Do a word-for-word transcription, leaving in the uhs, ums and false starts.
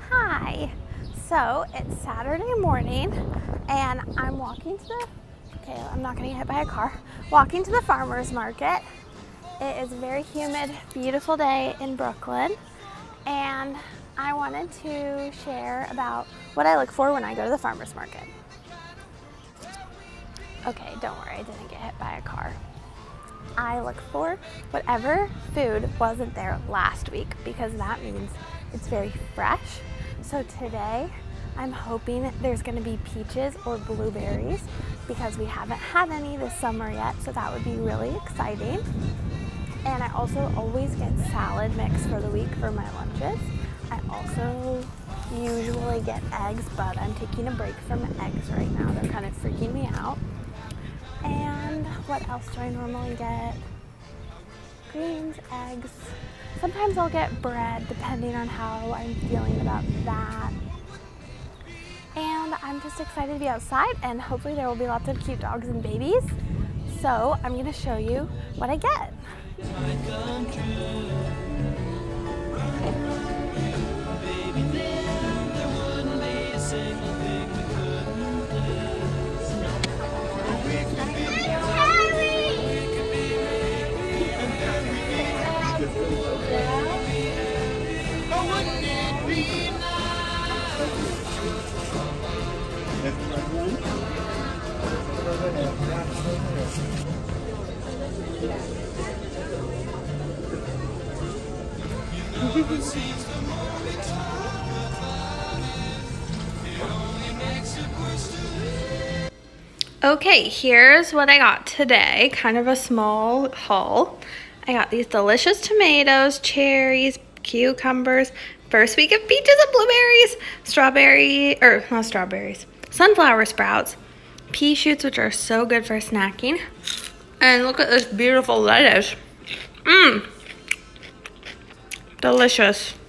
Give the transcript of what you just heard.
Hi. So it's Saturday morning and I'm walking to the, okay, I'm not gonna get hit by a car, walking to the farmer's market. It is a very humid, beautiful day in Brooklyn, and I wanted to share about what I look for when I go to the farmer's market. Okay, don't worry, I didn't get hit by a car. I look for whatever food wasn't there last week because that means it's very fresh. So today I'm hoping there's gonna be peaches or blueberries because we haven't had any this summer yet, so that would be really exciting. And I also always get salad mix for the week for my lunches. I also usually get eggs, but I'm taking a break from eggs right now. They're kind of freaking me out. And what else do I normally get? Greens, eggs. Sometimes I'll get bread depending on how I'm feeling about that. And I'm just excited to be outside, and hopefully there will be lots of cute dogs and babies. So I'm gonna show you what I get. Okay, here's what I got today, kind of a small haul. I got these delicious tomatoes, cherries, cucumbers, first week of peaches and blueberries, strawberry, or not strawberries, sunflower sprouts, pea shoots, which are so good for snacking. And look at this beautiful lettuce. Mmm, delicious.